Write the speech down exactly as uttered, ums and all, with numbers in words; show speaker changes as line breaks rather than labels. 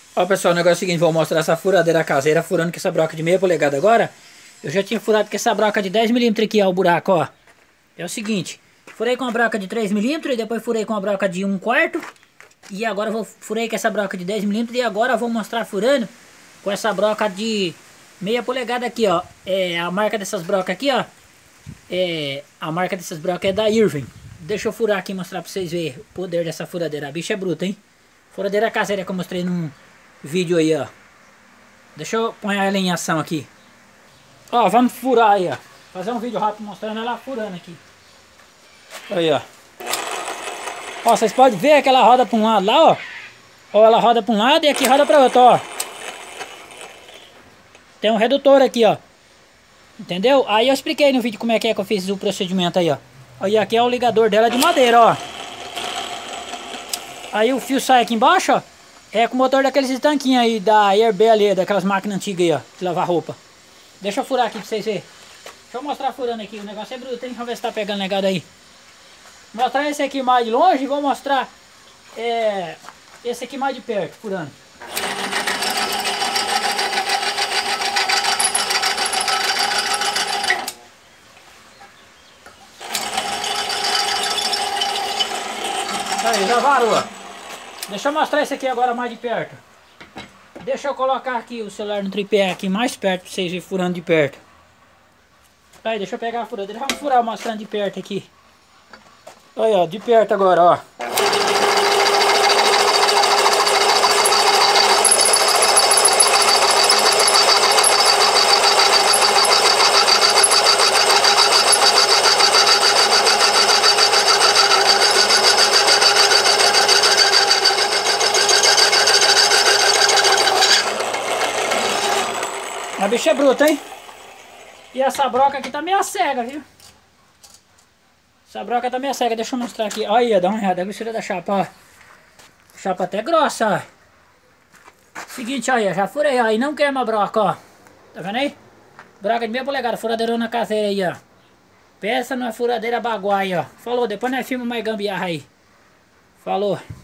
Ó pessoal, o negócio é o seguinte, vou mostrar essa furadeira caseira furando com essa broca de meia polegada agora. Eu já tinha furado com essa broca de dez milímetros aqui, ó, o buraco, ó. É o seguinte, furei com a broca de três milímetros e depois furei com a broca de um quarto. E agora eu vou furei com essa broca de dez milímetros e agora eu vou mostrar furando com essa broca de meia polegada aqui, ó. É, a marca dessas brocas aqui, ó. É, a marca dessas brocas é da Irving. Deixa eu furar aqui e mostrar pra vocês verem o poder dessa furadeira. A bicha é bruta, hein? Furadeira caseira que eu mostrei num vídeo aí, ó. Deixa eu pôr ela em ação aqui. Ó, vamos furar aí, ó. Fazer um vídeo rápido mostrando ela furando aqui. Aí, ó. Ó, vocês podem ver que ela roda pra um lado lá, ó. Ó, ela roda pra um lado e aqui roda pra outro, ó. Tem um redutor aqui, ó. Entendeu? Aí eu expliquei no vídeo como é que é que eu fiz o procedimento aí, ó. Aí aqui é o ligador dela de madeira, ó. Aí o fio sai aqui embaixo, ó. É com o motor daqueles tanquinhos aí da Airbnb ali, daquelas máquinas antigas aí, ó. De lavar roupa. Deixa eu furar aqui pra vocês verem. Deixa eu mostrar furando aqui. O negócio é bruto, hein? Vamos ver se tá pegando negado aí. Mostrar esse aqui mais de longe e vou mostrar é, esse aqui mais de perto, furando. Aí, já varou. Deixa eu mostrar esse aqui agora mais de perto. Deixa eu colocar aqui o celular no tripé aqui mais perto pra vocês verem furando de perto. Aí, deixa eu pegar a furadeira. Vamos furar mostrando de perto aqui. Olha, ó, de perto agora, ó. A bicha é bruta, hein? E essa broca aqui tá meio cega, viu? Essa broca tá meio cega, deixa eu mostrar aqui. Olha, dá uma olhada, a grossura da chapa, ó. Chapa até grossa, ó. Seguinte, olha, já furei, ó. E não queima a broca, ó. Tá vendo aí? Broca de meia polegada, furadeirona caseira aí, ó. Peça numa furadeira baguai, ó. Falou, depois nós filmamos mais gambiarra aí. Falou.